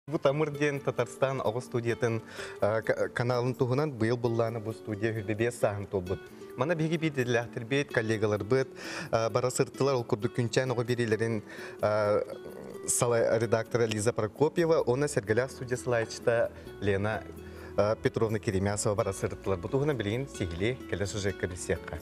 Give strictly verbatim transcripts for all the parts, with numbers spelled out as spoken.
Bu Tamırden Tatarstan Ağız Stüdiyatın kanalın tuğunan bu yıl bullağına bu stüdiya hüdübeye sahın tolbut. Mana begi bir dilahtir beyt, kollegalar bıt, bara sırtılar ol kurduk günçen oğu birilerin redaktora Liza Prokopyeva, ona Sergeler Stüdyası layıçta Lena Petrovna Keремясова bara sırtılar. Bu tuğuna bileyin sihili kele süjekka bisiyakka.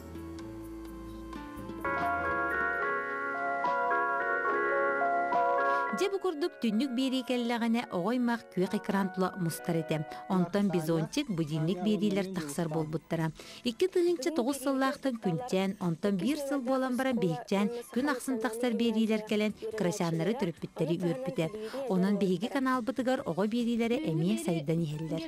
Же бу курдук түннүк берикеллегене огоймак күөк экран-тула мустар этем. Онтон бизончик будильник берилер таксар болбуттара. Икки тыгынча тогуз сыллаактан күнчен, онтон бир сыл болан баран бейикчен күн аксын таксар берилер келен крашаннары төрөппүттери үрпүтэ. Онон бейги канал бытыгар огой берилери эмие сайдан ихеллер.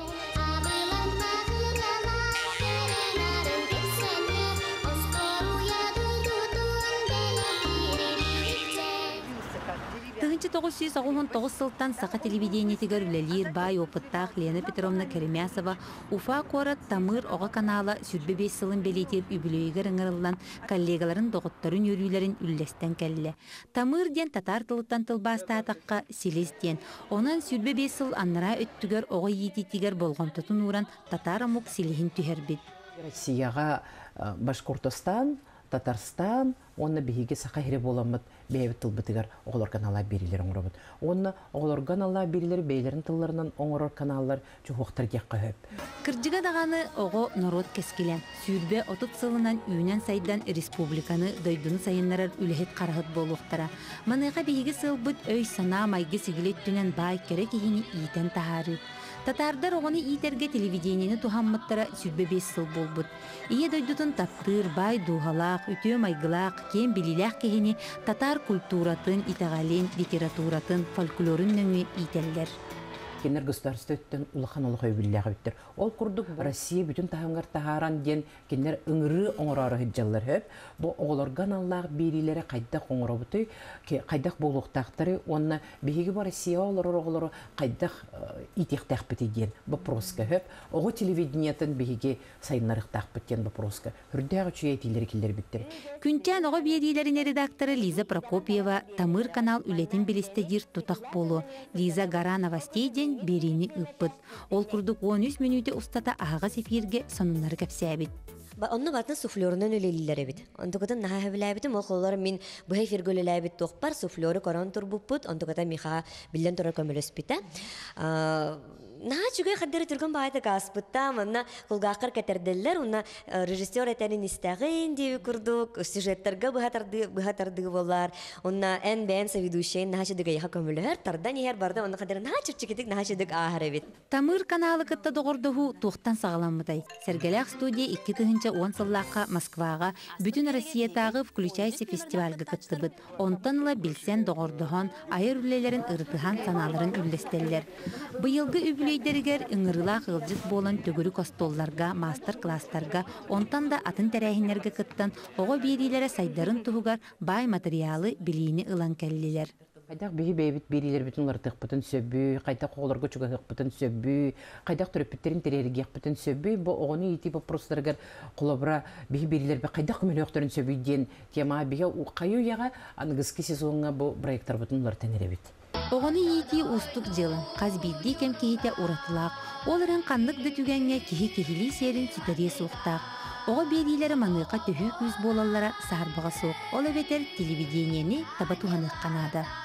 тоғыз жүз тоқсан тоғыз сылтан сақа телевидение тигер үлелер бай опыттақ Лена Петровна Керемясова Уфа қорат Тамыр оға канала сүрбе бес сылын белетер үбілейгер ыңырылан коллегаларын доғыттарын өрүйлерін үллестен кәлі. Тамыр ден татар тылыттан тылбаста атаққа селес ден. Онан сүрбе бес сыл аннара өттігер оға еті тигер болған тұтын уран татар амук селихин түхербет. Россияға Башқұртостан, Татарстан, онна биһиге сақа хире боламыт бейбит тылбытыгар оғылар каналар берилер оңырабыт. Онна оғылар каналар берилер бейлерин тылларынан оңырар каналар чухуқтар кеққа хөп. Кырджыга дағаны оғы народ кескелен. Сүрбе отут сылынан үйнен сайдан республиканы дойдуны сайынларар үлехет қарағыт болуқтара. Маныға биһиге сылбыт өй сана майғы сигилет түнен бай керек егені ийтен тахары. Татардар оғаны итерге телевидениені тухаммыттара сүрбе бес сыл болбут. Ие дойдутун таптыр, бай духалақ, үтө майгылақ, кен билилақ кехени татар культуратын, итагалин, литературатын, фольклорын нөңі ителлер. Кенер государствөттен улахан улаха өбілләғі біттір. Ол күрдік Россия бүтін тағыңғар тағаран ден кенер үңірі оңырары хыджалар хөп. Бұл оғыларған Аллах берилері қайдақ оңыра бұты, қайдақ болуқтақтары, онына бейгі бар Россия олары оғылары қайдақ итектәқ бітеген бұпроска хөп. Оғы телевидениятын бейгі сайынларықтақ біткен бұпроска. Хүрдәғі чүйе етелері келдер біттір. Күнчен оғы берилеріне редакторы Лиза Прокопьева Тамыр канал үлетін білістедер тұтақ болу. Лиза Гаранова стейден берини ыппыт. Ол курдук он үч минуты устата ага сефирге сонунлары кепсәбит. Онны батын суфлёрунан үлелилер бит. Онтукатын наха хәбиләбит, мол коллар мин бу хәфиргөләбит тохпар суфлёры корон турбуппут, онтуката миха биллен турар көмөлөспитә. Наха чугай хәддәре турган байда гаспытта, манна кулгакыр кәтерделләр, уна режиссер әтәнин истәгән ди курдук, сюжеттерге бухатарды бухатарды булар. Уна эн бен соведущий наха чугай ха көмөләр, тардан яр барда, уна хәддәре наха чүчикетик наха чугай ахары бит. Тамыр каналы кытта догордуху тухтан сагаламыдай. Сергелек студия икки тыгынча он сыллакка Москвага, бүтүн Россиядагы включайся фестивальга кыттыбыт. Онтанла билсен догордуган айыр үлелерин ыртыхан саналарын үллестеллер. Быйылгы үбүлейдеригер ыңырыла кылжыт болан төгүрү костолларга, мастер-класстарга, онтан да атын тәрәһинерге кыттан ого берилере сайдарын туһугар бай материалы билини ылан келлилер. Қайдақ бейі бейбіт берилер бүтін лартық бұтын сөбі, қайдақ оғыларға чүгіғық бұтын сөбі, қайдақ түріпіттерін тәрергек бұтын сөбі, бұл оғыны еті бұл простырғар құлабыра бейі берилер бі қайдақ көмелі өқтірін сөбі ден тема бейі қайу яға анығызғы сезонға бұл проекттар бұтын лар тәнері бет. Оғыны еті ұстық жылын, қаз білді кем кейте ұратылақ, олырын қандық да түгенге кехи-кехили серін сүтәре суықтақ. Оға берилері маныққа түхі күз болалара сарбыға соқ, олы бетер телевидениені табатуғанық қанады.